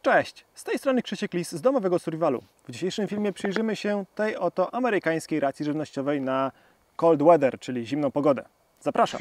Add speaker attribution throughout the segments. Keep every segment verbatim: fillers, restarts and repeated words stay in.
Speaker 1: Cześć, z tej strony Krzysiek Lis z domowego survivalu. W dzisiejszym filmie przyjrzymy się tej oto amerykańskiej racji żywnościowej na cold weather, czyli zimną pogodę. Zapraszam!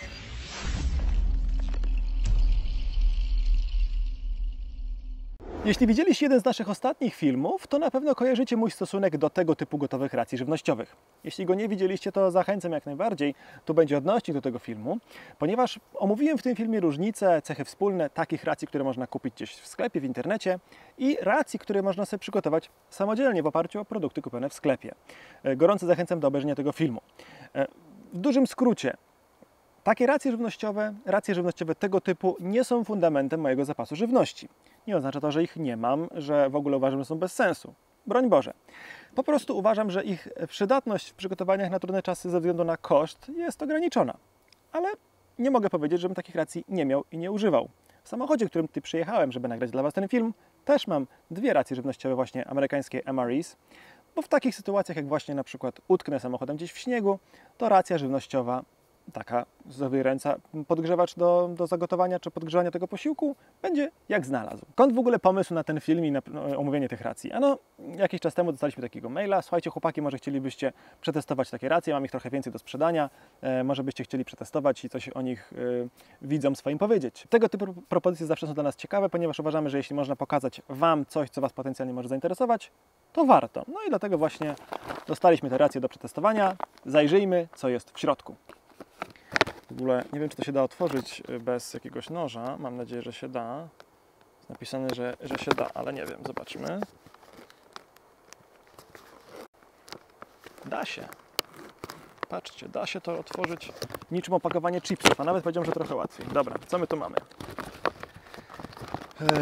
Speaker 1: Jeśli widzieliście jeden z naszych ostatnich filmów, to na pewno kojarzycie mój stosunek do tego typu gotowych racji żywnościowych. Jeśli go nie widzieliście, to zachęcam jak najbardziej. Tu będzie odnośnik do tego filmu, ponieważ omówiłem w tym filmie różnice, cechy wspólne takich racji, które można kupić gdzieś w sklepie, w internecie i racji, które można sobie przygotować samodzielnie w oparciu o produkty kupione w sklepie. Gorąco zachęcam do obejrzenia tego filmu. W dużym skrócie, takie racje żywnościowe, racje żywnościowe tego typu nie są fundamentem mojego zapasu żywności. Nie oznacza to, że ich nie mam, że w ogóle uważam, że są bez sensu. Broń Boże. Po prostu uważam, że ich przydatność w przygotowaniach na trudne czasy ze względu na koszt jest ograniczona. Ale nie mogę powiedzieć, żebym takich racji nie miał i nie używał. W samochodzie, którym tu przyjechałem, żeby nagrać dla Was ten film, też mam dwie racje żywnościowe, właśnie amerykańskie M R Es, bo w takich sytuacjach, jak właśnie na przykład utknę samochodem gdzieś w śniegu, to racja żywnościowa taka zawierająca podgrzewacz do, do zagotowania czy podgrzania tego posiłku będzie jak znalazł. Skąd w ogóle pomysł na ten film i na no, omówienie tych racji? Ano, jakiś czas temu dostaliśmy takiego maila. Słuchajcie, chłopaki, może chcielibyście przetestować takie racje, mam ich trochę więcej do sprzedania, e, może byście chcieli przetestować i coś o nich e, widzom swoim powiedzieć. Tego typu propozycje zawsze są dla nas ciekawe, ponieważ uważamy, że jeśli można pokazać Wam coś, co Was potencjalnie może zainteresować, to warto. No i dlatego właśnie dostaliśmy te racje do przetestowania. Zajrzyjmy, co jest w środku. W ogóle nie wiem, czy to się da otworzyć bez jakiegoś noża. Mam nadzieję, że się da. Jest napisane, że, że się da, ale nie wiem. Zobaczmy. Da się. Patrzcie, da się to otworzyć niczym opakowanie chipsów, a nawet powiedziałem, że trochę łatwiej. Dobra, co my tu mamy? Eee...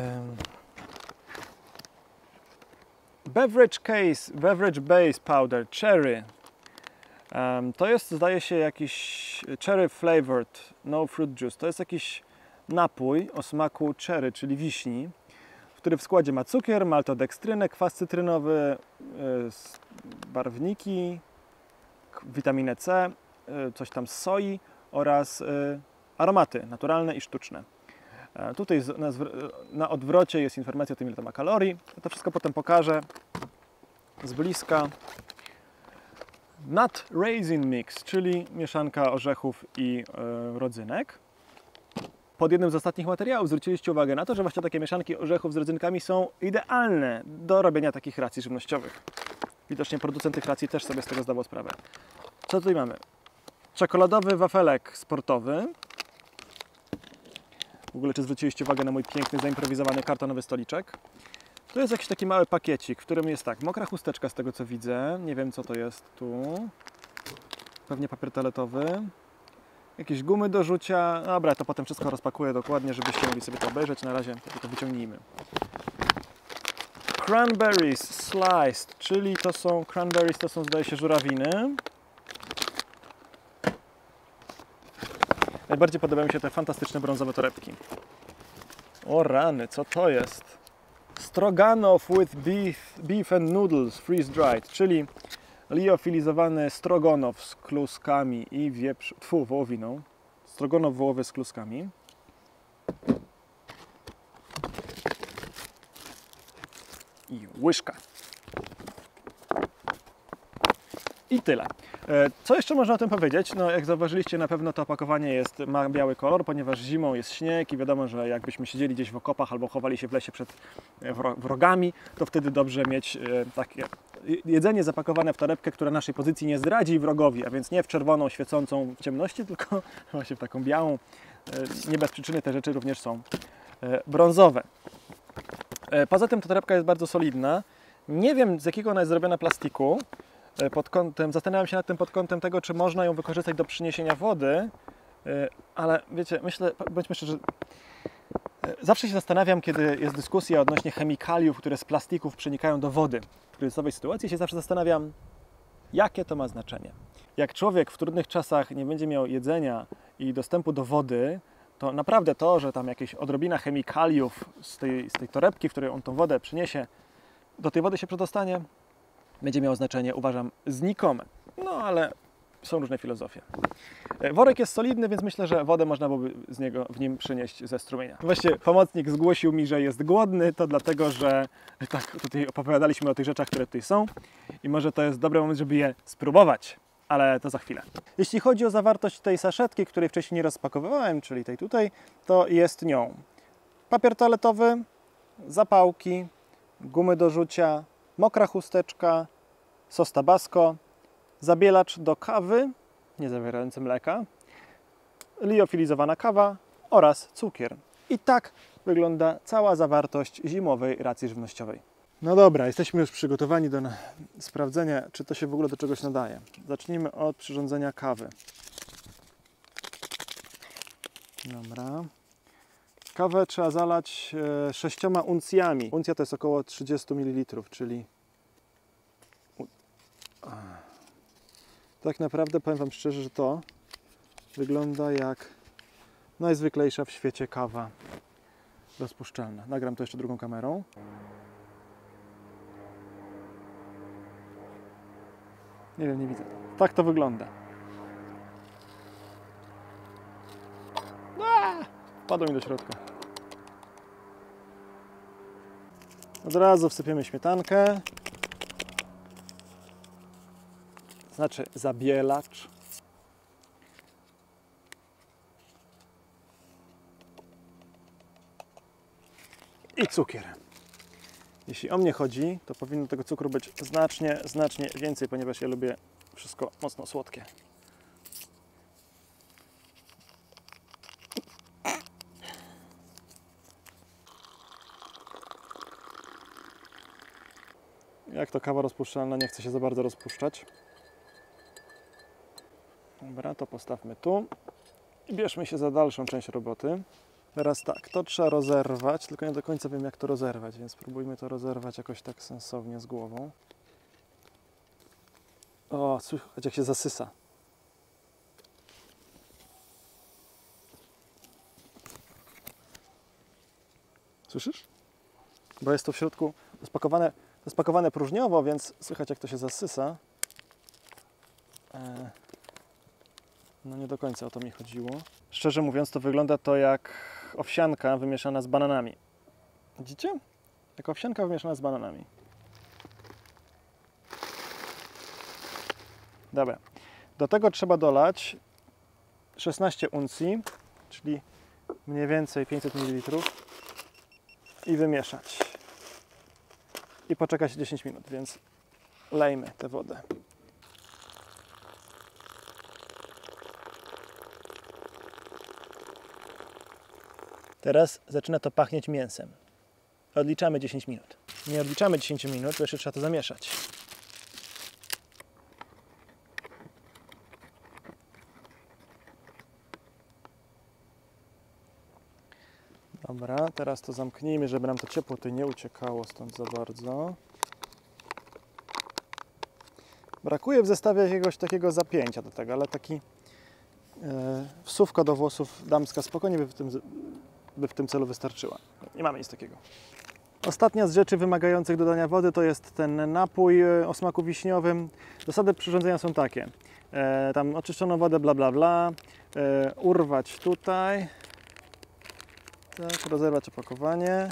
Speaker 1: Beverage Case, Beverage Base Powder, Cherry. Um, to jest, zdaje się, jakiś cherry flavored, no fruit juice. To jest jakiś napój o smaku cherry, czyli wiśni, który w składzie ma cukier, maltodekstrynę, kwas cytrynowy, yy, barwniki, witaminę C, yy, coś tam z soi oraz yy, aromaty naturalne i sztuczne. Yy, tutaj z, na, na odwrocie jest informacja o tym, ile to ma kalorii. To wszystko potem pokażę z bliska. Nut Raisin Mix, czyli mieszanka orzechów i e, rodzynek. Pod jednym z ostatnich materiałów zwróciliście uwagę na to, że właśnie takie mieszanki orzechów z rodzynkami są idealne do robienia takich racji żywnościowych. Widocznie producent tych racji też sobie z tego zdawał sprawę. Co tutaj mamy? Czekoladowy wafelek sportowy. W ogóle czy zwróciliście uwagę na mój piękny, zaimprowizowany kartonowy stoliczek? Tu jest jakiś taki mały pakiecik, w którym jest tak, mokra chusteczka z tego co widzę, nie wiem co to jest tu, pewnie papier toaletowy, jakieś gumy do rzucia, dobra, to potem wszystko rozpakuję dokładnie, żebyście mogli sobie to obejrzeć, na razie to wyciągnijmy. Cranberries sliced, czyli to są, cranberries to są zdaje się żurawiny. Najbardziej podobają mi się te fantastyczne brązowe torebki. O rany, co to jest? Stroganoff with beef, beef and noodles freeze-dried, czyli liofilizowany stroganoff z kluskami i wieprz... Tfu, wołowiną. Stroganoff wołowy z kluskami. I łyżka. I tyle. Co jeszcze można o tym powiedzieć? No, jak zauważyliście, na pewno to opakowanie jest, ma biały kolor, ponieważ zimą jest śnieg i wiadomo, że jakbyśmy siedzieli gdzieś w okopach albo chowali się w lesie przed wrogami, to wtedy dobrze mieć takie jedzenie zapakowane w torebkę, która naszej pozycji nie zdradzi wrogowi, a więc nie w czerwoną, świecącą w ciemności, tylko właśnie w taką białą. Nie bez przyczyny te rzeczy również są brązowe. Poza tym ta torebka jest bardzo solidna. Nie wiem, z jakiego ona jest zrobiona plastiku. Pod kątem, zastanawiam się nad tym pod kątem tego, czy można ją wykorzystać do przyniesienia wody, ale wiecie, myślę, bądźmy szczerzy, zawsze się zastanawiam, kiedy jest dyskusja odnośnie chemikaliów, które z plastików przenikają do wody. W kryzysowej sytuacji się zawsze zastanawiam, jakie to ma znaczenie. Jak człowiek w trudnych czasach nie będzie miał jedzenia i dostępu do wody, to naprawdę to, że tam jakieś odrobina chemikaliów z tej, z tej torebki, w której on tą wodę przyniesie, do tej wody się przedostanie, będzie miało znaczenie, uważam, znikome. No ale są różne filozofie. Worek jest solidny, więc myślę, że wodę można byłoby z niego w nim przynieść ze strumienia. Właśnie pomocnik zgłosił mi, że jest głodny, to dlatego, że tak tutaj opowiadaliśmy o tych rzeczach, które tutaj są i może to jest dobry moment, żeby je spróbować, ale to za chwilę. Jeśli chodzi o zawartość tej saszetki, której wcześniej nie rozpakowywałem, czyli tej tutaj, to jest nią papier toaletowy, zapałki, gumy do rzucia, mokra chusteczka, sos tabasco, zabielacz do kawy, nie zawierający mleka, liofilizowana kawa oraz cukier. I tak wygląda cała zawartość zimowej racji żywnościowej. No dobra, jesteśmy już przygotowani do sprawdzenia, czy to się w ogóle do czegoś nadaje. Zacznijmy od przyrządzenia kawy. Dobra. Kawę trzeba zalać sześcioma uncjami. Uncja to jest około trzydzieści mililitrów, czyli tak naprawdę powiem Wam szczerze, że to wygląda jak najzwyklejsza w świecie kawa rozpuszczalna. Nagram to jeszcze drugą kamerą. Nie wiem, nie widzę. Tak to wygląda. Aaaa! Wpadło mi do środka. Od razu wsypiemy śmietankę. Znaczy zabielacz. I cukier. Jeśli o mnie chodzi, to powinno tego cukru być znacznie, znacznie więcej, ponieważ ja lubię wszystko mocno słodkie. Jak to kawa rozpuszczalna, nie chce się za bardzo rozpuszczać. Dobra, to postawmy tu i bierzmy się za dalszą część roboty. Teraz tak, to trzeba rozerwać, tylko nie do końca wiem, jak to rozerwać, więc spróbujmy to rozerwać jakoś tak sensownie z głową. O, słychać jak się zasysa. Słyszysz? Bo jest to w środku spakowane, spakowane próżniowo, więc słychać jak to się zasysa. E No nie do końca o to mi chodziło. Szczerze mówiąc, to wygląda to jak owsianka wymieszana z bananami. Widzicie? Jak owsianka wymieszana z bananami. Dobra. Do tego trzeba dolać szesnaście uncji, czyli mniej więcej pięćset mililitrów i wymieszać. I poczekać dziesięć minut, więc lejmy tę wodę. Teraz zaczyna to pachnieć mięsem. Odliczamy dziesięć minut. Nie odliczamy dziesięć minut, bo jeszcze trzeba to zamieszać. Dobra, teraz to zamknijmy, żeby nam to ciepło tutaj nie uciekało stąd za bardzo. Brakuje w zestawie jakiegoś takiego zapięcia do tego, ale taki e, wsówka do włosów damska spokojnie by w tym by w tym celu wystarczyła. Nie mamy nic takiego. Ostatnia z rzeczy wymagających dodania wody to jest ten napój o smaku wiśniowym. Zasady przyrządzenia są takie. E, tam oczyszczoną wodę, bla bla bla. E, urwać tutaj. Tak, rozerwać opakowanie.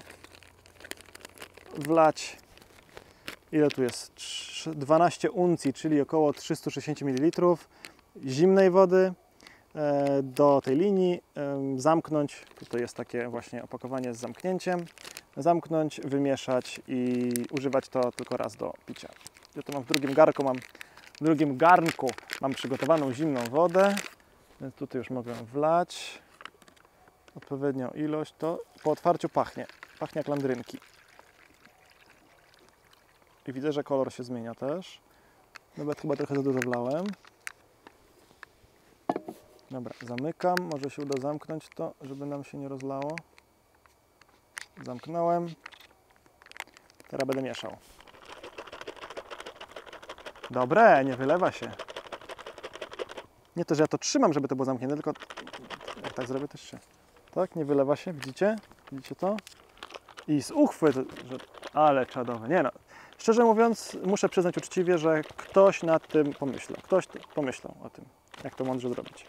Speaker 1: Wlać. Ile tu jest? dwanaście uncji, czyli około trzysta sześćdziesiąt mililitrów zimnej wody. Do tej linii zamknąć, tutaj jest takie właśnie opakowanie z zamknięciem, zamknąć, wymieszać i używać to tylko raz do picia. Ja tu mam w drugim garnku, mam w drugim garnku mam przygotowaną zimną wodę, więc tutaj już mogę wlać odpowiednią ilość, to po otwarciu pachnie, pachnie jak landrynki. I widzę, że kolor się zmienia też, nawet chyba trochę za dużo wlałem. Dobra, zamykam, może się uda zamknąć to, żeby nam się nie rozlało. Zamknąłem. Teraz będę mieszał. Dobre, nie wylewa się. Nie to, że ja to trzymam, żeby to było zamknięte, tylko jak tak zrobię też się. Tak, nie wylewa się, widzicie? Widzicie to? I z uchwy, to, że... ale czadowe. Nie no, Szczerze mówiąc, muszę przyznać uczciwie, że ktoś nad tym pomyślał. Ktoś pomyślał o tym, jak to mądrze zrobić.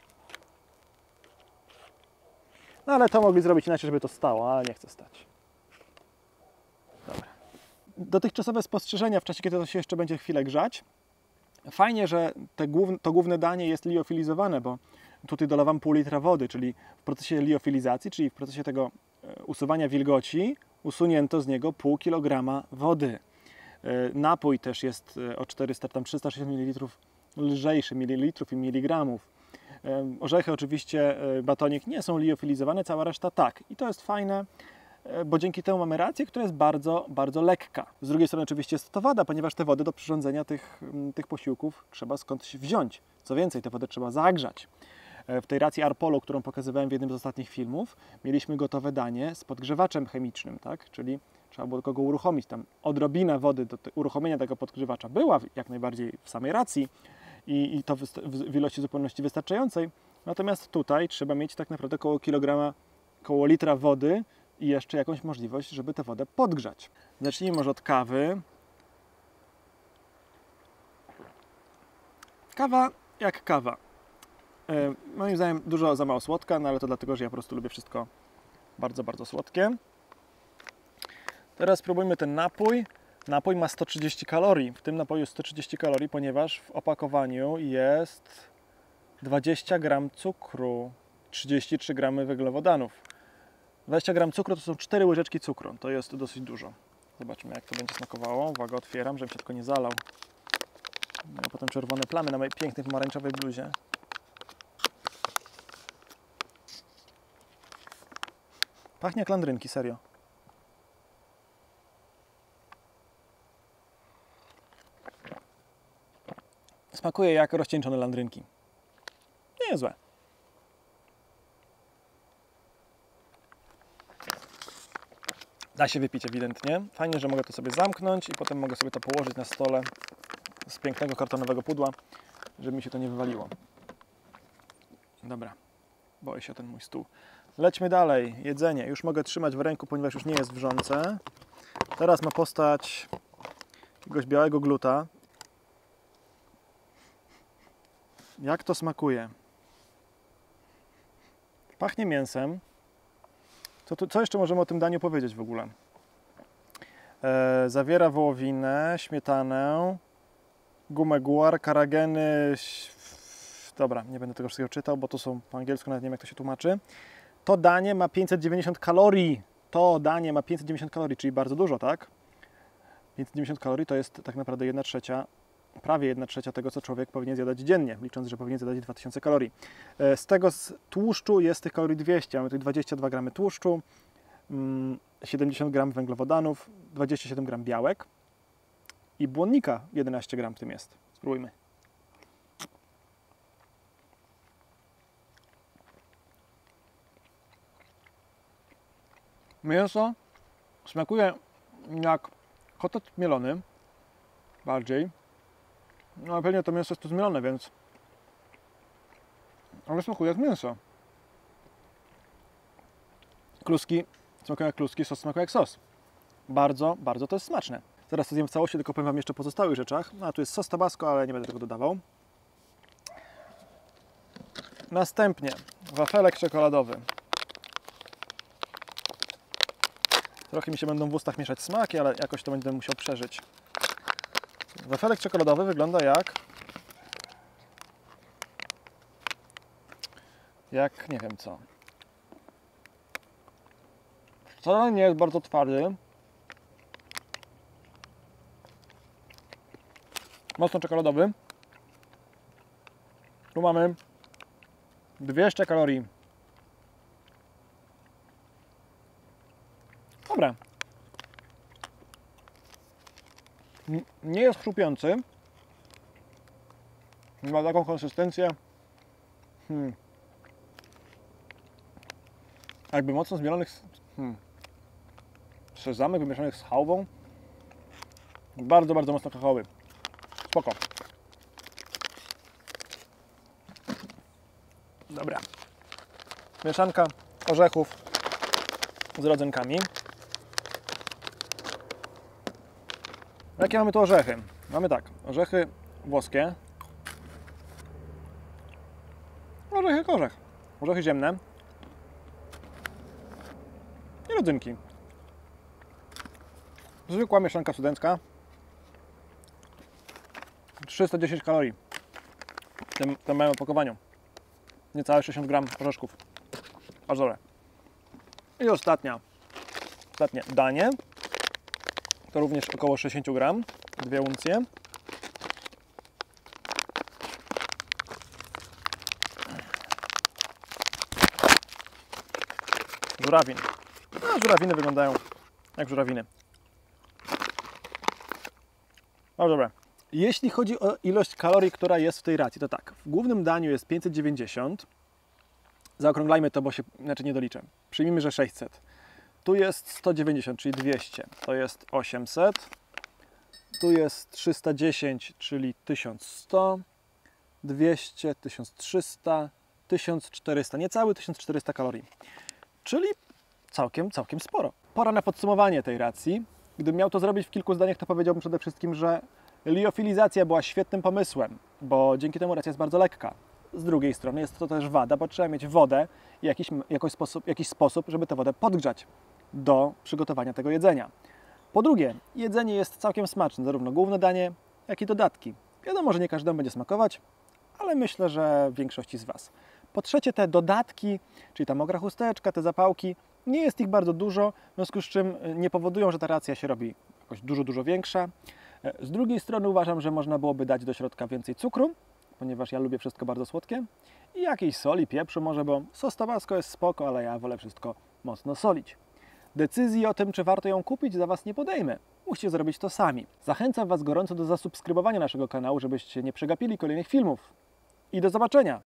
Speaker 1: No ale to mogli zrobić inaczej, żeby to stało, ale nie chce stać. Dobra. Dotychczasowe spostrzeżenia w czasie, kiedy to się jeszcze będzie chwilę grzać. Fajnie, że te główne, to główne danie jest liofilizowane, bo tutaj dolewam pół litra wody, czyli w procesie liofilizacji, czyli w procesie tego usuwania wilgoci, usunięto z niego pół kilograma wody. Napój też jest o czterysta, tam trzysta sześćdziesiąt mililitrów lżejszy, mililitrów i miligramów. Orzechy oczywiście, batonik nie są liofilizowane, cała reszta tak. I to jest fajne, bo dzięki temu mamy rację, która jest bardzo, bardzo lekka. Z drugiej strony oczywiście jest to wada, ponieważ te wody do przyrządzenia tych, tych posiłków trzeba skądś wziąć. Co więcej, tę wodę trzeba zagrzać. W tej racji Arpolo, którą pokazywałem w jednym z ostatnich filmów, mieliśmy gotowe danie z podgrzewaczem chemicznym, tak? Czyli trzeba było tylko go uruchomić. Tam odrobina wody do te, uruchomienia tego podgrzewacza była jak najbardziej w samej racji i, i to w, w ilości zupełności wystarczającej. Natomiast tutaj trzeba mieć tak naprawdę około kilograma, około litra wody i jeszcze jakąś możliwość, żeby tę wodę podgrzać. Zacznijmy może od kawy. Kawa jak kawa. Yy, moim zdaniem dużo za mało słodka, no ale to dlatego, że ja po prostu lubię wszystko bardzo, bardzo słodkie. Teraz spróbujmy ten napój. Napój ma sto trzydzieści kalorii. W tym napoju jest sto trzydzieści kalorii, ponieważ w opakowaniu jest dwadzieścia gramów cukru, trzydzieści trzy gramy węglowodanów. dwadzieścia gramów cukru to są cztery łyżeczki cukru. To jest dosyć dużo. Zobaczmy, jak to będzie smakowało. Uwaga, otwieram, żebym się tylko nie zalał. A potem czerwone plamy na mojej pięknej pomarańczowej bluzie. Pachnie jak landrynki, serio. Smakuje jak rozcieńczone landrynki. Nie jest złe. Da się wypić ewidentnie. Fajnie, że mogę to sobie zamknąć i potem mogę sobie to położyć na stole z pięknego kartonowego pudła, żeby mi się to nie wywaliło. Dobra, boję się o ten mój stół. Lećmy dalej. Jedzenie. Już mogę trzymać w ręku, ponieważ już nie jest wrzące. Teraz ma postać jakiegoś białego gluta. Jak to smakuje? Pachnie mięsem. Co, tu, co jeszcze możemy o tym daniu powiedzieć w ogóle? E, zawiera wołowinę, śmietanę, gumę guar, karageny. Dobra, nie będę tego wszystkiego czytał, bo to są po angielsku, nawet nie wiem, jak to się tłumaczy. To danie ma pięćset dziewięćdziesiąt kalorii. To danie ma pięćset dziewięćdziesiąt kalorii, czyli bardzo dużo, tak? pięćset dziewięćdziesiąt kalorii to jest tak naprawdę jedna trzecia, prawie jedna trzecia tego, co człowiek powinien zjadać dziennie, licząc, że powinien zjadać dwa tysiące kalorii. Z tego z tłuszczu jest tych kalorii dwieście. Mamy tu dwadzieścia dwa gramy tłuszczu, siedemdziesiąt gramów węglowodanów, dwadzieścia siedem gramów białek i błonnika jedenaście gramów w tym jest. Spróbujmy. Mięso smakuje jak kotlet mielony, bardziej. No ale pewnie to mięso jest tu zmielone, więc... Ale smakuje jak mięso. Kluski smakują jak kluski, sos smakuje jak sos. Bardzo, bardzo to jest smaczne. Zaraz to zjem w całości, tylko powiem Wam jeszcze o pozostałych rzeczach. No, a tu jest sos tabasco, ale nie będę tego dodawał. Następnie wafelek czekoladowy. Trochę mi się będą w ustach mieszać smaki, ale jakoś to będę musiał przeżyć. Wafelek czekoladowy wygląda jak... Jak nie wiem co. Wcale nie jest bardzo twardy. Mocno czekoladowy. Tu mamy dwieście kalorii. Dobra. Nie jest chrupiący. Ma taką konsystencję. Hmm. Jakby mocno zmielonych z hmm. sezamek wymieszanych z chałwą. Bardzo, bardzo mocno kakaowy. Spoko. Dobra. Mieszanka orzechów z rodzynkami. Jakie mamy tu orzechy? Mamy tak, orzechy włoskie. Orzechy jak orzech. Orzechy ziemne. I rodzynki. Zwykła mieszanka studencka. trzysta dziesięć kalorii w tym, w tym małym opakowaniu. Niecałe sześćdziesiąt gram orzeszków. Aż dobre. I ostatnia, ostatnie danie. To również około sześćdziesiąt gram. Dwie uncje. Żurawin. A żurawiny wyglądają jak żurawiny. Bardzo dobre. Jeśli chodzi o ilość kalorii, która jest w tej racji, to tak. W głównym daniu jest pięćset dziewięćdziesiąt. Zaokrąglajmy to, bo się inaczej nie doliczę. Przyjmijmy, że sześćset. Tu jest sto dziewięćdziesiąt, czyli dwieście. To jest osiemset. Tu jest trzysta dziesięć, czyli tysiąc sto. dwieście, tysiąc trzysta, tysiąc czterysta. Niecałe tysiąc czterysta kalorii. Czyli całkiem, całkiem sporo. Pora na podsumowanie tej racji. Gdybym miał to zrobić w kilku zdaniach, to powiedziałbym przede wszystkim, że liofilizacja była świetnym pomysłem, bo dzięki temu racja jest bardzo lekka. Z drugiej strony jest to też wada, bo trzeba mieć wodę i jakiś, jakiś, sposób, jakiś sposób, żeby tę wodę podgrzać do przygotowania tego jedzenia. Po drugie, jedzenie jest całkiem smaczne, zarówno główne danie, jak i dodatki. Wiadomo, że nie każdemu będzie smakować, ale myślę, że większości z Was. Po trzecie, te dodatki, czyli ta mokra chusteczka, te zapałki, nie jest ich bardzo dużo, w związku z czym nie powodują, że ta racja się robi jakoś dużo, dużo większa. Z drugiej strony uważam, że można byłoby dać do środka więcej cukru, ponieważ ja lubię wszystko bardzo słodkie, i jakiejś soli, pieprzu może, bo sos tabasco jest spoko, ale ja wolę wszystko mocno solić. Decyzji o tym, czy warto ją kupić, za Was nie podejmę. Musicie zrobić to sami. Zachęcam Was gorąco do zasubskrybowania naszego kanału, żebyście nie przegapili kolejnych filmów. I do zobaczenia!